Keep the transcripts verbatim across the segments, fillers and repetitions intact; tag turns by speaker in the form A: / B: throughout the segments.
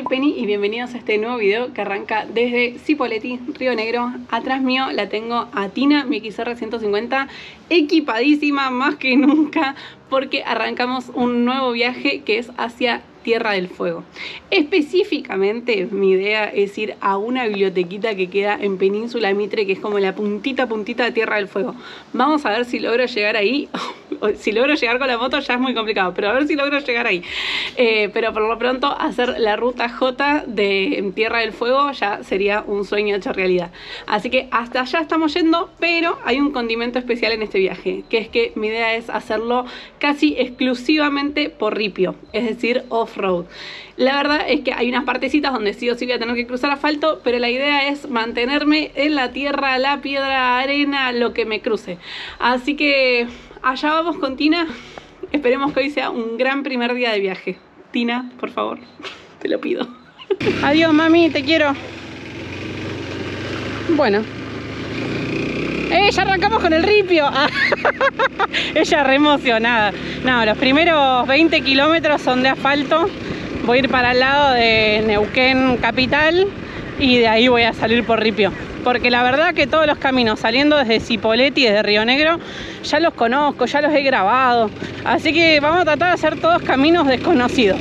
A: Penny y bienvenidos a este nuevo video que arranca desde Cipolletti, Río Negro. Atrás mío la tengo a Tina, mi X R ciento cincuenta, equipadísima más que nunca porque arrancamos un nuevo viaje que es hacia Tierra del Fuego. Específicamente mi idea es ir a una bibliotequita que queda en Península Mitre, que es como la puntita puntita de Tierra del Fuego. Vamos a ver si logro llegar ahí. Si logro llegar con la moto ya es muy complicado, pero a ver si logro llegar ahí. Eh, pero por lo pronto hacer la ruta J de Tierra del Fuego ya sería un sueño hecho realidad. Así que hasta allá estamos yendo, pero hay un condimento especial en este viaje, que es que mi idea es hacerlo casi exclusivamente por ripio, es decir, off-road. La verdad es que hay unas partecitas donde sí o sí voy a tener que cruzar asfalto, pero la idea es mantenerme en la tierra, la piedra, arena, lo que me cruce. Así que allá vamos con Tina. Esperemos que hoy sea un gran primer día de viaje. Tina, por favor, te lo pido. Adiós, mami, te quiero. Bueno. ¡Eh! Ya arrancamos con el ripio. Ella re emocionada. No, los primeros veinte kilómetros son de asfalto. Voy a ir para el lado de Neuquén capital y de ahí voy a salir por ripio. Porque la verdad que todos los caminos saliendo desde Cipolletti, desde Río Negro, ya los conozco, ya los he grabado. Así que vamos a tratar de hacer todos caminos desconocidos.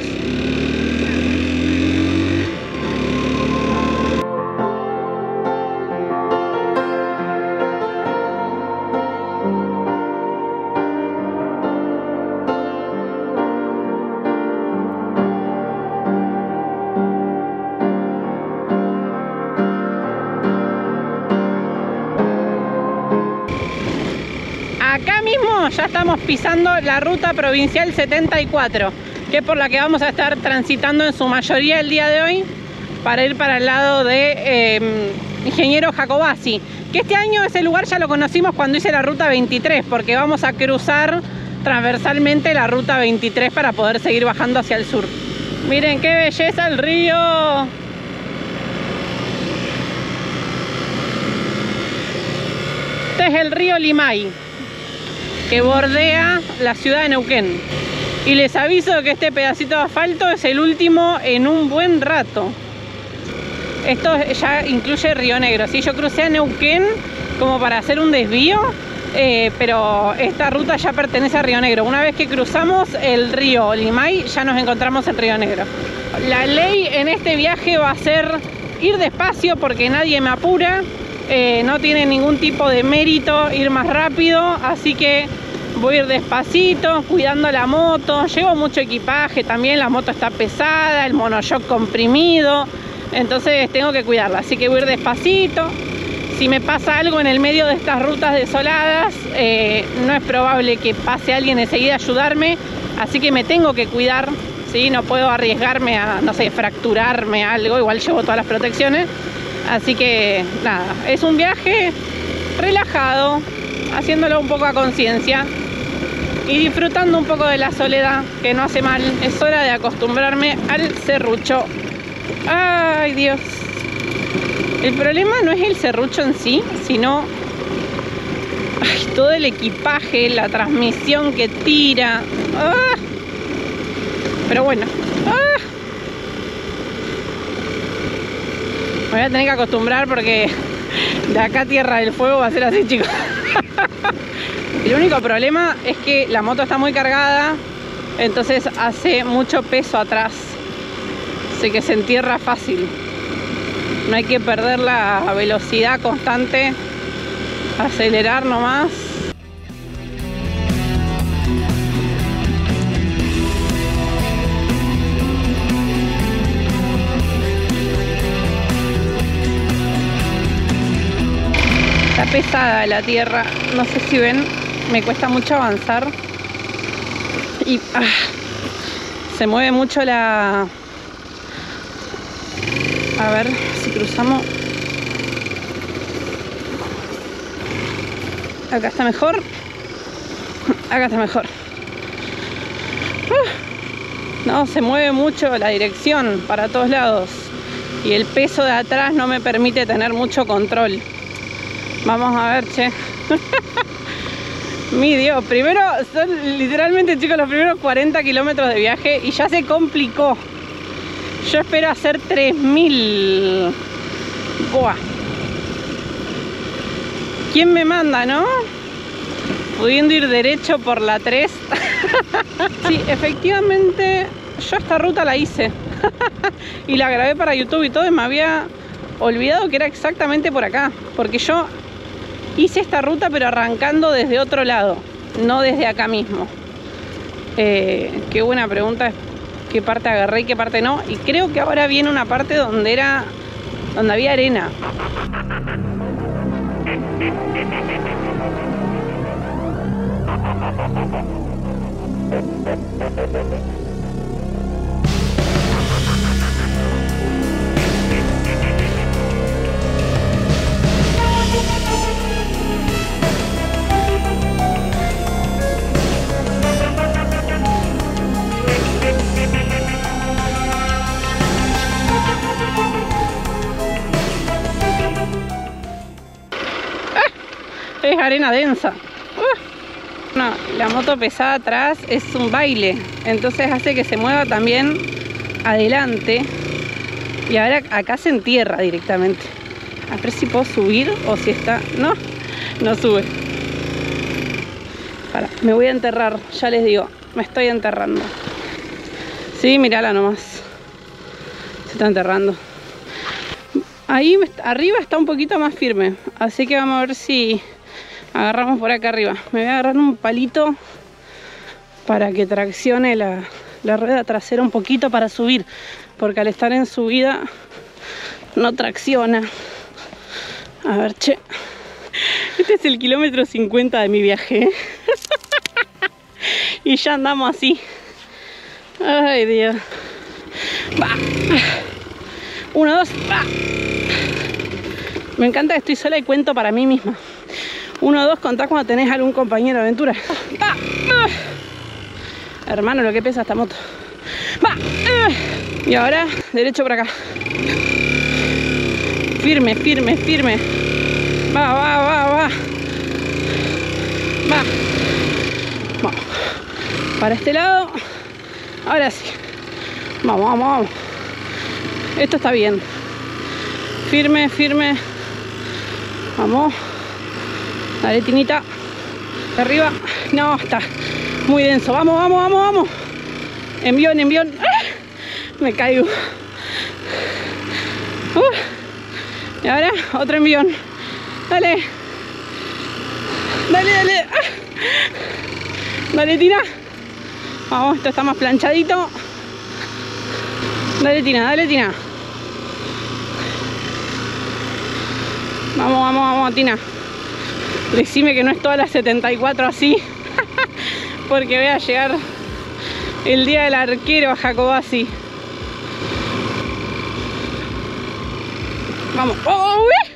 A: Acá mismo ya estamos pisando la ruta provincial setenta y cuatro, que es por la que vamos a estar transitando en su mayoría el día de hoy para ir para el lado de eh, Ingeniero Jacobacci, que este año ese lugar ya lo conocimos cuando hice la ruta veintitrés, porque vamos a cruzar transversalmente la ruta veintitrés para poder seguir bajando hacia el sur. Miren qué belleza el río. Este es el río Limay, que bordea la ciudad de Neuquén. Y les aviso que este pedacito de asfalto es el último en un buen rato. Esto ya incluye Río Negro. Si ¿sí? Yo crucé a Neuquén como para hacer un desvío, eh, pero esta ruta ya pertenece a Río Negro. Una vez que cruzamos el río Limay, ya nos encontramos en Río Negro. La ley en este viaje va a ser ir despacio porque nadie me apura. Eh, no tiene ningún tipo de mérito ir más rápido, así que voy a ir despacito, cuidando la moto. Llevo mucho equipaje también, la moto está pesada, el monoshock comprimido, entonces tengo que cuidarla, así que voy a ir despacito. Si me pasa algo en el medio de estas rutas desoladas, eh, no es probable que pase alguien enseguida a ayudarme, así que me tengo que cuidar, ¿sí? No puedo arriesgarme a, no sé, fracturarme algo, igual llevo todas las protecciones. Así que nada, es un viaje relajado, haciéndolo un poco a conciencia y disfrutando un poco de la soledad, que no hace mal. Es hora de acostumbrarme al serrucho. Ay, Dios. El problema no es el serrucho en sí, sino ay, todo el equipaje, la transmisión que tira. Ah. Pero bueno. Ah. Me voy a tener que acostumbrar porque de acá a Tierra del Fuego va a ser así, chicos. El único problema es que la moto está muy cargada, entonces hace mucho peso atrás, así que se entierra fácil. No hay que perder la velocidad constante, acelerar nomás. Está pesada la tierra, no sé si ven, me cuesta mucho avanzar y ah, se mueve mucho la... A ver si cruzamos. Acá está mejor, acá está mejor. Ah, no, se mueve mucho la dirección para todos lados y el peso de atrás no me permite tener mucho control. Vamos a ver, che. Mi Dios, primero son literalmente, chicos, los primeros cuarenta kilómetros de viaje y ya se complicó. Yo espero hacer tres mil. Buah. ¿Quién me manda, no? Pudiendo ir derecho por la tres. Sí, efectivamente, yo esta ruta la hice. Y la grabé para YouTube y todo, y me había olvidado que era exactamente por acá. Porque yo hice esta ruta, pero arrancando desde otro lado, no desde acá mismo. Eh, qué buena pregunta, qué parte agarré y qué parte no. Y creo que ahora viene una parte donde era, donde había arena. Es arena densa. Uh. No, la moto pesada atrás es un baile, entonces hace que se mueva también adelante. Y ahora acá se entierra directamente. A ver si puedo subir o si está... No, no sube. Para, me voy a enterrar, ya les digo, me estoy enterrando. Sí, mirala nomás. Se está enterrando. Ahí arriba está un poquito más firme, así que vamos a ver si agarramos por acá arriba. Me voy a agarrar un palito para que traccione la, la rueda trasera un poquito para subir, porque al estar en subida no tracciona. A ver, che. Este es el kilómetro cincuenta de mi viaje. Y ya andamos así. Ay, Dios. Va. Uno, dos, va. Me encanta que estoy sola y cuento para mí misma. Uno, dos, contá cuando tenés algún compañero de aventura. Va. Hermano, lo que pesa esta moto. Va. Y ahora, derecho por acá. Firme, firme, firme. Va, va, va, va. Va. Vamos. Para este lado. Ahora sí. Vamos, vamos, vamos. Esto está bien. Firme, firme. Vamos. Dale, Tinita. De arriba. No, está muy denso. Vamos, vamos, vamos, vamos. Envión, envión. ¡Ah! Me caigo. Uh. Y ahora otro envión. Dale. Dale, dale. ¡Ah! Dale, Tina. Vamos, esto está más planchadito. Dale, Tina, dale, Tina. Vamos, vamos, vamos, Tina. Decime que no es todas las setenta y cuatro así. Porque voy a llegar el día del arquero a Jacobasi. Vamos. ¡Oh, uy!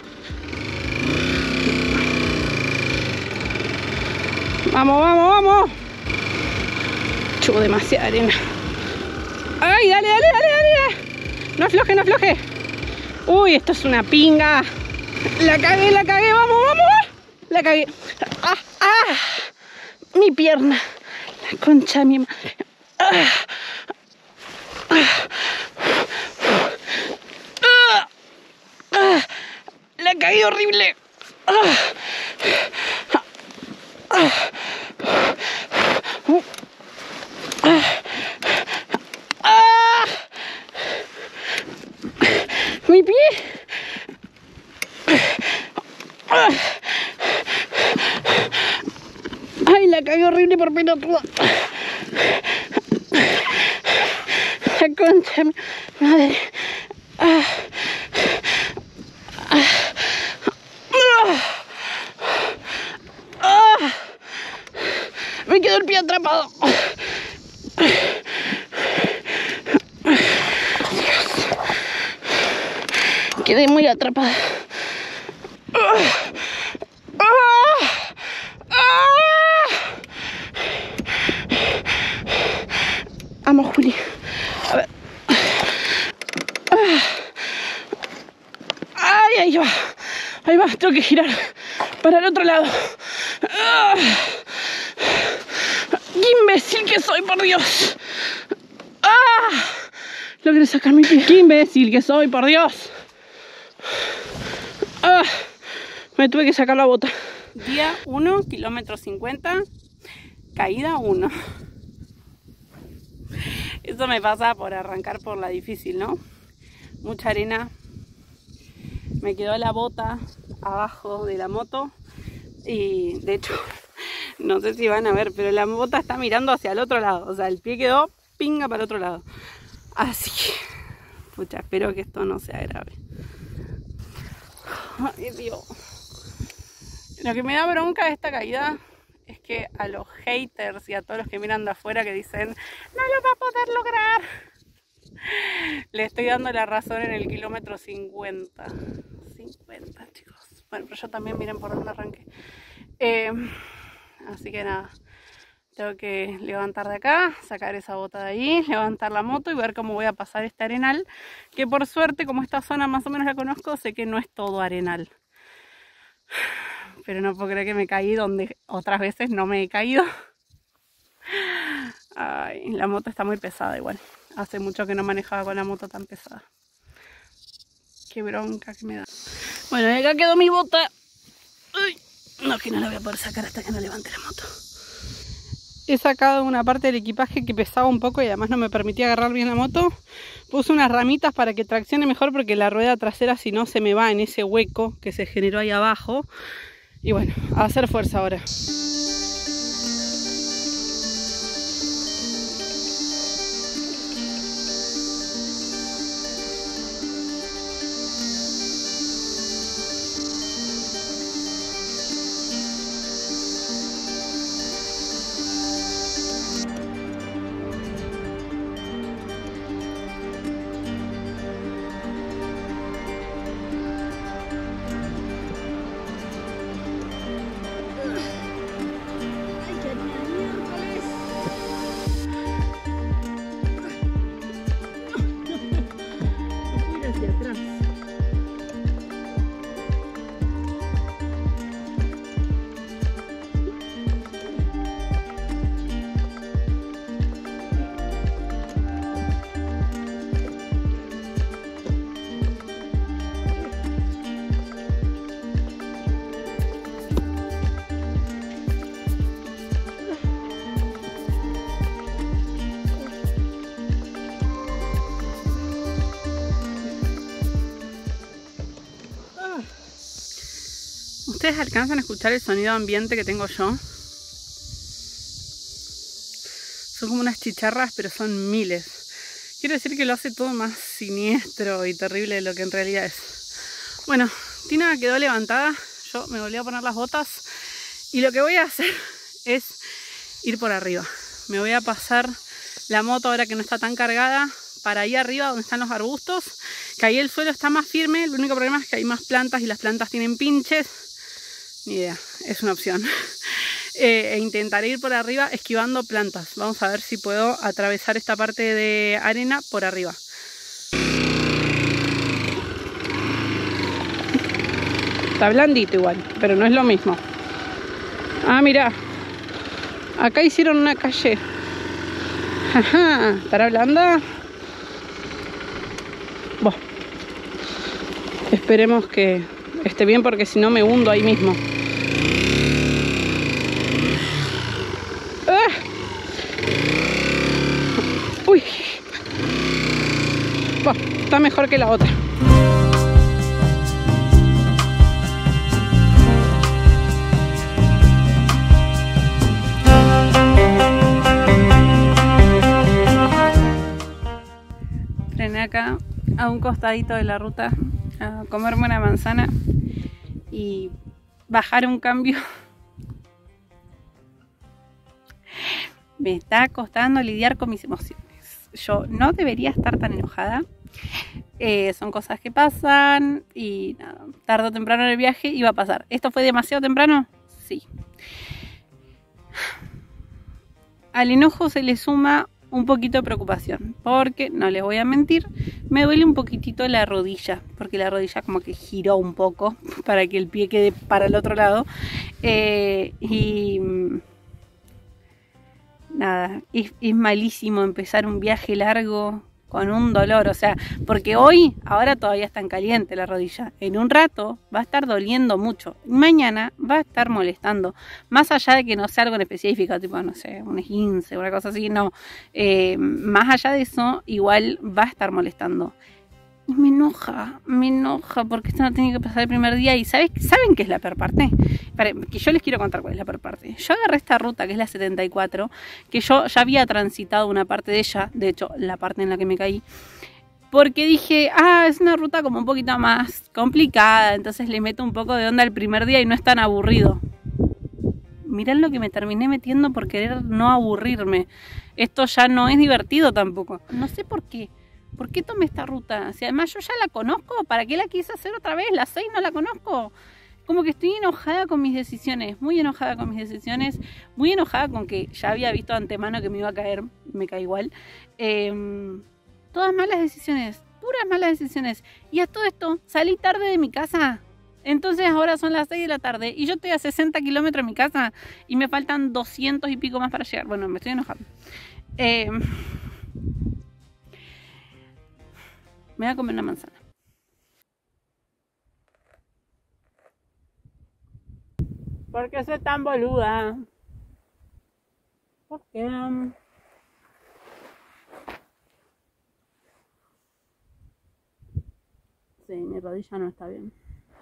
A: Vamos, vamos, vamos. Chuvo demasiada arena. ¡Ay, dale, dale, dale, dale! No afloje, no afloje. Uy, esto es una pinga. La cagué, la cagué, vamos, vamos. La cagué. ¡Ah, ah! Mi pierna. La concha de mi madre. ¡Ah! ¡Ah! ¡Ah! ¡Ah! La cagué horrible. ¡Ah! ¡Ah! ¡Ah! ¡Ah! Mi pie. ¡Ah! Ay, la cagué horrible por pelotuda. La concha de mi madre. ¡Ah! ¡Ah! ¡Ah! Me quedó el pie atrapado. Quedé muy atrapada. Vamos, Juli. A ver. Ay, ahí va. Ahí va, tengo que girar para el otro lado. ¡Qué imbécil que soy, por Dios! ¡Ah! Logré sacar mi pie. ¡Qué imbécil que soy, por Dios! Ah, me tuve que sacar la bota. Día uno, kilómetro cincuenta, caída uno. Eso me pasa por arrancar por la difícil, ¿no? Mucha arena. Me quedó la bota abajo de la moto. Y de hecho, no sé si van a ver, pero la bota está mirando hacia el otro lado. O sea, el pie quedó pinga para el otro lado. Así que, pucha, espero que esto no sea grave. Ay, Dios. Lo que me da bronca de esta caída es que a los haters y a todos los que miran de afuera que dicen no lo va a poder lograr, le estoy dando la razón en el kilómetro cincuenta. cincuenta, chicos. Bueno, pero yo también miren por dónde arranqué. Eh, así que nada, tengo que levantar de acá, sacar esa bota de ahí, levantar la moto y ver cómo voy a pasar este arenal, que por suerte, como esta zona más o menos la conozco, sé que no es todo arenal. Pero no puedo creer que me caí donde otras veces no me he caído. Ay, la moto está muy pesada igual. Hace mucho que no manejaba con la moto tan pesada. Qué bronca que me da. Bueno, y acá quedó mi bota. Uy, no, que no la voy a poder sacar hasta que no levante la moto. He sacado una parte del equipaje que pesaba un poco y además no me permitía agarrar bien la moto. Puse unas ramitas para que traccione mejor porque la rueda trasera si no se me va en ese hueco que se generó ahí abajo. Y bueno, a hacer fuerza ahora. ¿Ustedes alcanzan a escuchar el sonido ambiente que tengo yo? Son como unas chicharras, pero son miles. Quiero decir que lo hace todo más siniestro y terrible de lo que en realidad es. Bueno, Tina quedó levantada. Yo me volví a poner las botas. Y lo que voy a hacer es ir por arriba. Me voy a pasar la moto ahora que no está tan cargada para ahí arriba donde están los arbustos. Que ahí el suelo está más firme. El único problema es que hay más plantas y las plantas tienen pinches. Ni idea, es una opción. eh, e intentaré ir por arriba esquivando plantas. Vamos a ver si puedo atravesar esta parte de arena por arriba. Está blandito igual, pero no es lo mismo. Ah, mira, acá hicieron una calle. Ajá, ¿estará blanda? Bueno, esperemos que esté bien porque si no me hundo ahí mismo. ¡Ah! Uy. Bueno, está mejor que la otra. Frené acá a un costadito de la ruta a comerme una manzana y bajar un cambio. Me está costando lidiar con mis emociones. Yo no debería estar tan enojada. Eh, son cosas que pasan y nada, tarde o temprano en el viaje iba a pasar. ¿Esto fue demasiado temprano? Sí. Al enojo se le suma un poquito de preocupación, porque, no les voy a mentir, me duele un poquitito la rodilla, porque la rodilla como que giró un poco para que el pie quede para el otro lado. Eh, y nada, es, es malísimo empezar un viaje largo con un dolor, o sea, porque hoy, ahora todavía está en caliente la rodilla, en un rato va a estar doliendo mucho, mañana va a estar molestando, más allá de que no sea algo en específico, tipo, no sé, un esguince, una cosa así, no, eh, más allá de eso, igual va a estar molestando. Y me enoja, me enoja, porque esto no tiene que pasar el primer día. Y ¿sabes? ¿Saben qué es la peor parte? Para, que yo les quiero contar cuál es la peor parte. Yo agarré esta ruta, que es la setenta y cuatro, que yo ya había transitado una parte de ella, de hecho, la parte en la que me caí, porque dije, ah, es una ruta como un poquito más complicada, entonces le meto un poco de onda el primer día y no es tan aburrido. Mirá lo que me terminé metiendo por querer no aburrirme. Esto ya no es divertido tampoco. No sé por qué. ¿Por qué tomé esta ruta? Si además yo ya la conozco, ¿para qué la quise hacer otra vez? La seis no la conozco. Como que estoy enojada con mis decisiones, muy enojada con mis decisiones, muy enojada con que ya había visto de antemano que me iba a caer, me cae igual. Eh, todas malas decisiones, puras malas decisiones. Y a todo esto, salí tarde de mi casa. Entonces ahora son las seis de la tarde y yo estoy a sesenta kilómetros de mi casa y me faltan doscientos y pico más para llegar. Bueno, me estoy enojando. Eh... Me voy a comer una manzana. ¿Por qué soy tan boluda? ¿Por qué? Sí, mi rodilla no está bien.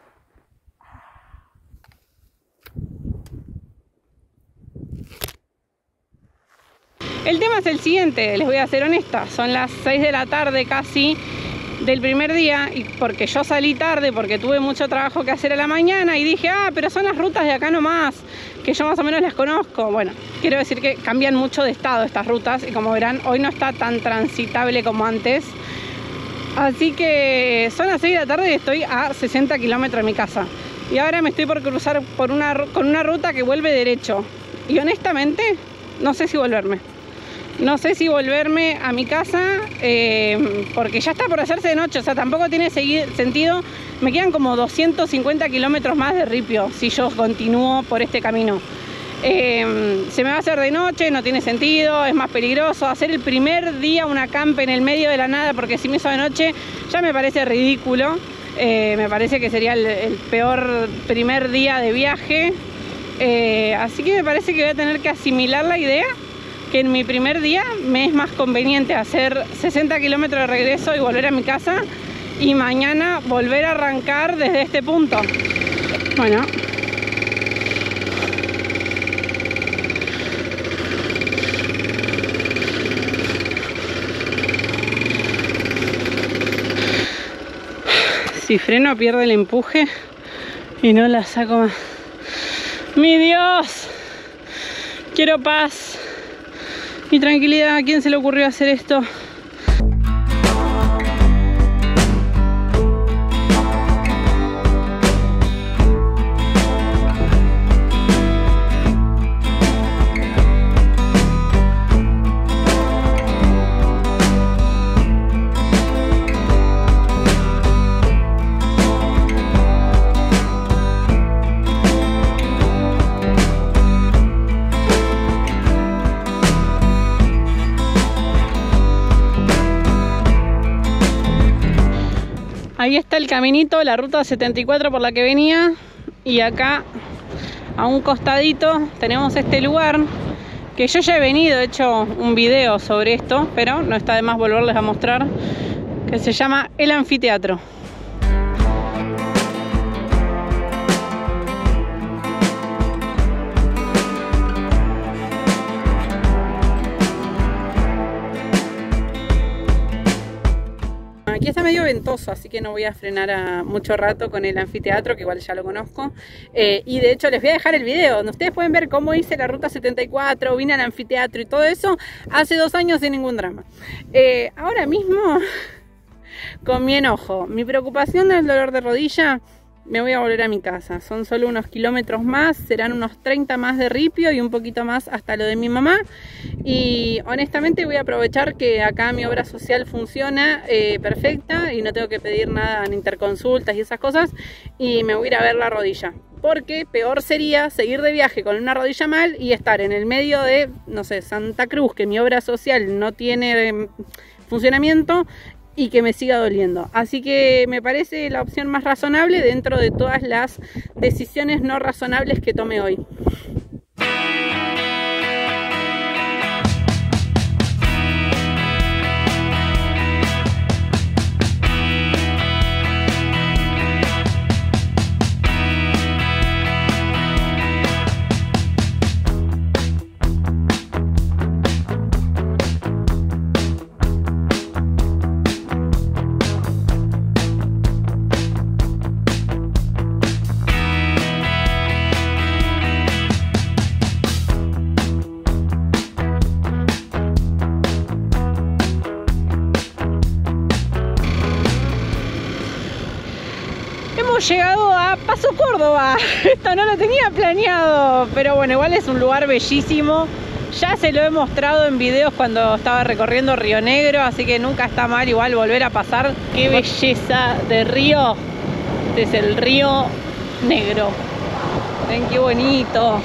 A: El tema es el siguiente, les voy a ser honesta. Son las seis de la tarde casi del primer día, y porque yo salí tarde, porque tuve mucho trabajo que hacer a la mañana y dije, ah, pero son las rutas de acá nomás, que yo más o menos las conozco. Bueno, quiero decir que cambian mucho de estado estas rutas y como verán, hoy no está tan transitable como antes. Así que son las seis de la tarde y estoy a sesenta kilómetros de mi casa. Y ahora me estoy por cruzar por una, con una ruta que vuelve derecho. Y honestamente, no sé si volverme. No sé si volverme a mi casa, eh, porque ya está por hacerse de noche, o sea, tampoco tiene sentido. Me quedan como doscientos cincuenta kilómetros más de ripio si yo continúo por este camino. Eh, se me va a hacer de noche, no tiene sentido, es más peligroso. Hacer el primer día una campa en el medio de la nada, porque si me hizo de noche, ya me parece ridículo. Eh, me parece que sería el, el peor primer día de viaje. Eh, así que me parece que voy a tener que asimilar la idea que en mi primer día me es más conveniente hacer sesenta kilómetros de regreso y volver a mi casa, y mañana volver a arrancar desde este punto. Bueno, si freno pierde el empuje y no la saco más. ¡Mi Dios! Quiero paz y tranquilidad. ¿A quién se le ocurrió hacer esto? Ahí está el caminito, la ruta setenta y cuatro por la que venía, y acá a un costadito tenemos este lugar que yo ya he venido, he hecho un video sobre esto, pero no está de más volverles a mostrar, que se llama El Anfiteatro. Aquí está medio ventoso, así que no voy a frenar a mucho rato con el anfiteatro, que igual ya lo conozco. Eh, y de hecho les voy a dejar el video donde ustedes pueden ver cómo hice la ruta setenta y cuatro, vine al anfiteatro y todo eso hace dos años sin ningún drama. Eh, ahora mismo, con mi enojo, mi preocupación del dolor de rodilla, me voy a volver a mi casa. Son solo unos kilómetros más, serán unos treinta más de ripio y un poquito más hasta lo de mi mamá. Y honestamente voy a aprovechar que acá mi obra social funciona eh, perfecta y no tengo que pedir nada en interconsultas y esas cosas, y me voy a ir a ver la rodilla. Porque peor sería seguir de viaje con una rodilla mal y estar en el medio de, no sé, Santa Cruz, que mi obra social no tiene funcionamiento y que me siga doliendo. Así que me parece la opción más razonable dentro de todas las decisiones no razonables que tomé hoy. Llegado a Paso Córdoba. Esto no lo tenía planeado, pero bueno, igual es un lugar bellísimo. Ya se lo he mostrado en videos cuando estaba recorriendo Río Negro, así que nunca está mal igual volver a pasar. Qué belleza de río. Este es el Río Negro. Ven qué bonito.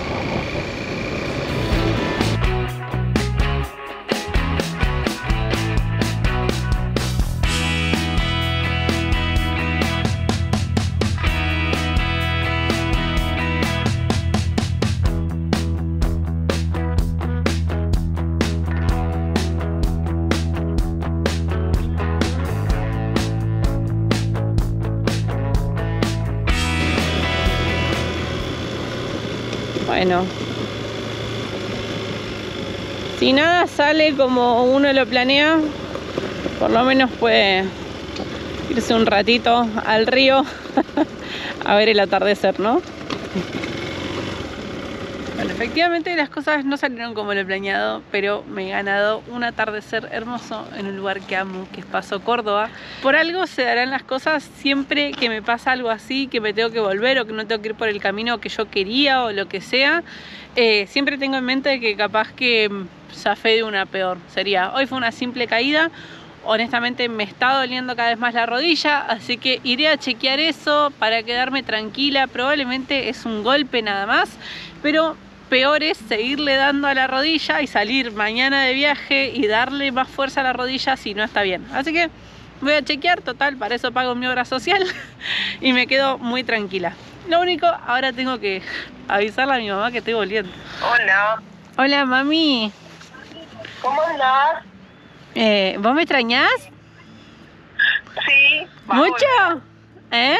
A: Bueno, si nada sale como uno lo planea, por lo menos puede irse un ratito al río a ver el atardecer, ¿no? Bueno, efectivamente las cosas no salieron como lo he planeado, pero me he ganado un atardecer hermoso en un lugar que amo, que es Paso Córdoba. Por algo se darán las cosas. Siempre que me pasa algo así, que me tengo que volver o que no tengo que ir por el camino que yo quería o lo que sea, eh, siempre tengo en mente que capaz que zafé de una peor. Sería, hoy fue una simple caída. Honestamente me está doliendo cada vez más la rodilla, así que iré a chequear eso para quedarme tranquila. Probablemente es un golpe nada más, pero peor es seguirle dando a la rodilla y salir mañana de viaje y darle más fuerza a la rodilla si no está bien. Así que voy a chequear, total, para eso pago mi obra social y me quedo muy tranquila. Lo único, ahora tengo que avisarle a mi mamá que estoy volviendo.
B: Hola.
A: Hola, mami.
B: ¿Cómo andás?
A: Eh, ¿Vos me extrañás?
B: Sí.
A: ¿Mucho? ¿Eh?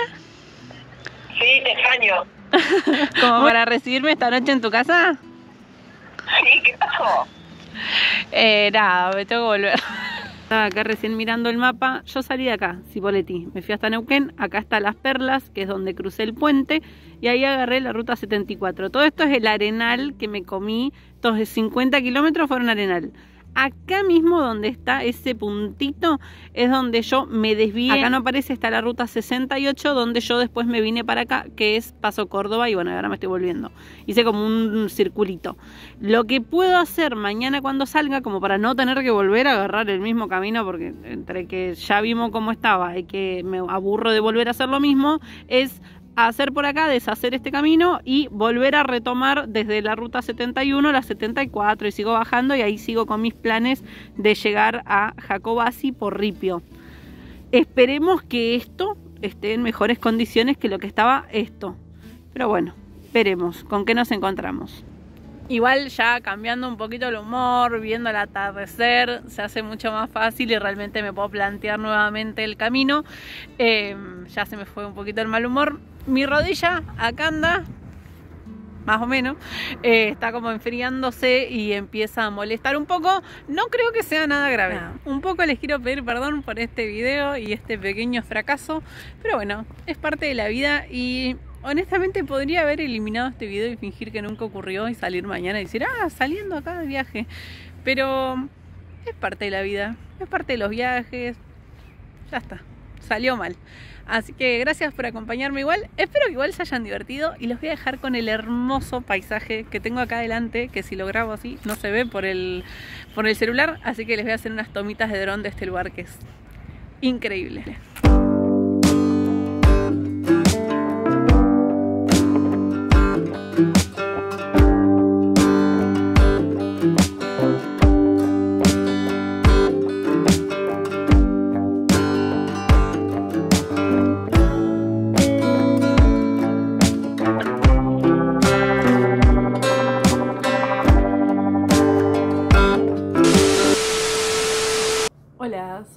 B: Sí, te extraño.
A: ¿Como para recibirme esta noche en tu casa?
B: Sí, ¿qué pasó?
A: Eh, nada, me tengo que volver. Estaba acá recién mirando el mapa. Yo salí de acá, Cipolletti. Me fui hasta Neuquén. Acá está Las Perlas, que es donde crucé el puente. Y ahí agarré la ruta setenta y cuatro. Todo esto es el arenal que me comí. Todos de cincuenta kilómetros fueron arenal. Acá mismo donde está ese puntito es donde yo me desvié. Acá no aparece, está la ruta sesenta y ocho, donde yo después me vine para acá, que es Paso Córdoba, y bueno, ahora me estoy volviendo. Hice como un circulito. Lo que puedo hacer mañana cuando salga, como para no tener que volver a agarrar el mismo camino, porque entre que ya vimos cómo estaba y que me aburro de volver a hacer lo mismo, es hacer por acá, deshacer este camino y volver a retomar desde la ruta setenta y uno la setenta y cuatro, y sigo bajando, y ahí sigo con mis planes de llegar a Jacobasi por Ripio. Esperemos que esto esté en mejores condiciones que lo que estaba esto, pero bueno, veremos con qué nos encontramos. Igual ya cambiando un poquito el humor, viendo el atardecer, se hace mucho más fácil y realmente me puedo plantear nuevamente el camino. Eh, ya se me fue un poquito el mal humor. Mi rodilla acá anda, más o menos, eh, está como enfriándose y empieza a molestar un poco. No creo que sea nada grave. No. Un poco les quiero pedir perdón por este video y este pequeño fracaso, pero bueno, es parte de la vida y honestamente podría haber eliminado este video y fingir que nunca ocurrió y salir mañana y decir, ah, saliendo acá de viaje. Pero es parte de la vida, es parte de los viajes. Ya está, salió mal. Así que gracias por acompañarme igual. Espero que igual se hayan divertido y los voy a dejar con el hermoso paisaje que tengo acá adelante, que si lo grabo así no se ve por el, por el celular. Así que les voy a hacer unas tomitas de dron de este lugar que es increíble.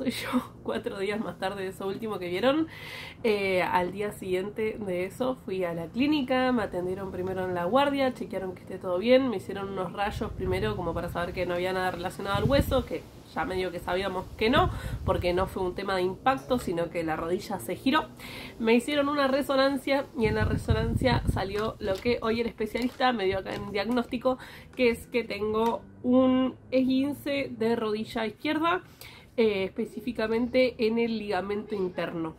A: soy yo, cuatro días más tarde de eso último que vieron. Eh, al día siguiente de eso fui a la clínica, me atendieron primero en la guardia, chequearon que esté todo bien, me hicieron unos rayos primero como para saber que no había nada relacionado al hueso, que ya medio que sabíamos que no, porque no fue un tema de impacto, sino que la rodilla se giró. Me hicieron una resonancia y en la resonancia salió lo que hoy el especialista me dio acá en diagnóstico, que es que tengo un esguince de rodilla izquierda, eh, específicamente en el ligamento interno.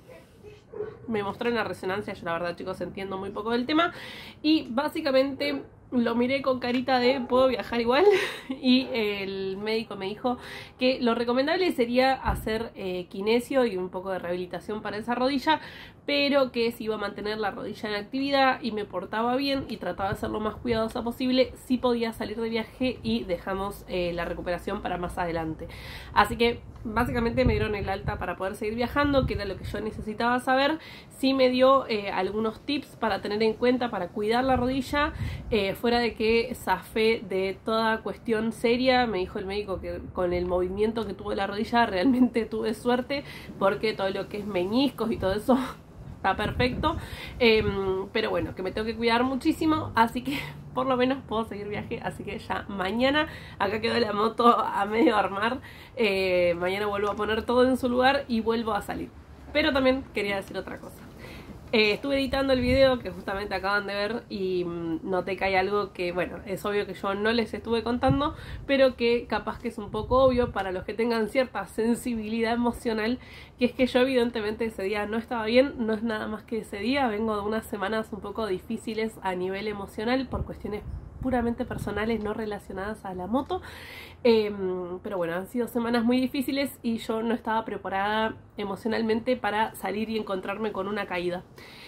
A: Me mostró en la resonancia, yo la verdad chicos entiendo muy poco del tema, y básicamente lo miré con carita de puedo viajar igual y el médico me dijo que lo recomendable sería hacer eh, kinesio y un poco de rehabilitación para esa rodilla, pero que si iba a mantener la rodilla en actividad y me portaba bien y trataba de ser lo más cuidadosa posible, sí podía salir de viaje y dejamos eh, la recuperación para más adelante. Así que básicamente me dieron el alta para poder seguir viajando, que era lo que yo necesitaba saber. Sí me dio eh, algunos tips para tener en cuenta para cuidar la rodilla, eh, fuera de que zafé de toda cuestión seria. Me dijo el médico que con el movimiento que tuve la rodilla realmente tuve suerte, porque todo lo que es meñiscos y todo eso está perfecto, eh, pero bueno, que me tengo que cuidar muchísimo, así que por lo menos puedo seguir viaje. Así que ya mañana, acá quedó la moto a medio armar, eh, mañana vuelvo a poner todo en su lugar y vuelvo a salir. Pero también quería decir otra cosa. Eh, estuve editando el video que justamente acaban de ver y mmm, noté que hay algo que, bueno, es obvio que yo no les estuve contando, pero que capaz que es un poco obvio para los que tengan cierta sensibilidad emocional, que es que yo evidentemente ese día no estaba bien. No es nada más que ese día, vengo de unas semanas un poco difíciles a nivel emocional por cuestiones puramente personales no relacionadas a la moto, eh, pero bueno, han sido semanas muy difíciles y yo no estaba preparada emocionalmente para salir y encontrarme con una caída.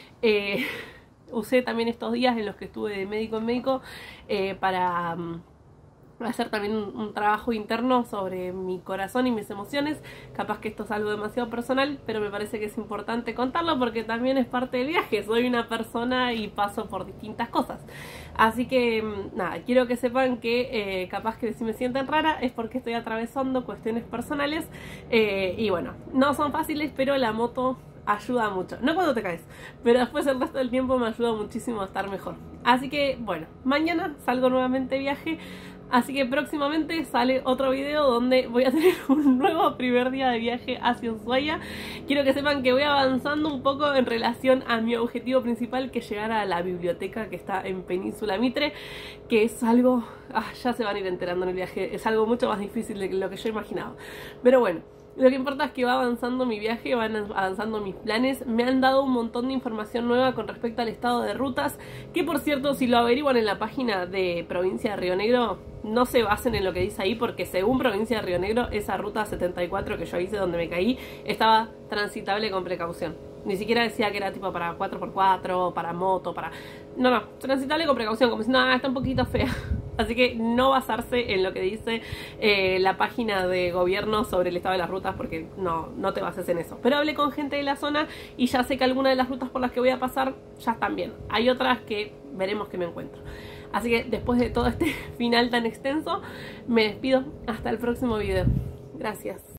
A: eh, usé también estos días en los que estuve de médico en médico eh, para um, hacer también un, un trabajo interno sobre mi corazón y mis emociones. Capaz que esto es algo demasiado personal, pero me parece que es importante contarlo porque también es parte del viaje. Soy una persona y paso por distintas cosas. Así que nada, quiero que sepan que eh, capaz que si me sienten rara es porque estoy atravesando cuestiones personales, eh, y bueno, no son fáciles, pero la moto ayuda mucho. No cuando te caes, pero después el resto del tiempo me ayuda muchísimo a estar mejor. Así que bueno, mañana salgo nuevamente de viaje. Así que próximamente sale otro video donde voy a tener un nuevo primer día de viaje hacia Ushuaia. Quiero que sepan que voy avanzando un poco en relación a mi objetivo principal, que es llegar a la biblioteca que está en Península Mitre, que es algo... Ah, ya se van a ir enterando en el viaje, es algo mucho más difícil de lo que yo imaginaba. Pero bueno, lo que importa es que va avanzando mi viaje, van avanzando mis planes. Me han dado un montón de información nueva con respecto al estado de rutas, que por cierto, si lo averiguan en la página de Provincia de Río Negro, no se basen en lo que dice ahí, porque según Provincia de Río Negro, esa ruta setenta y cuatro que yo hice donde me caí estaba transitable con precaución. Ni siquiera decía que era tipo para cuatro por cuatro, para moto, para... No, no, transitable con precaución, como si no, está un poquito fea. Así que no basarse en lo que dice eh, la página de gobierno sobre el estado de las rutas, porque no, no te bases en eso. Pero hablé con gente de la zona y ya sé que algunas de las rutas por las que voy a pasar ya están bien. Hay otras que veremos que me encuentro. Así que después de todo este final tan extenso, me despido. Hasta el próximo video. Gracias.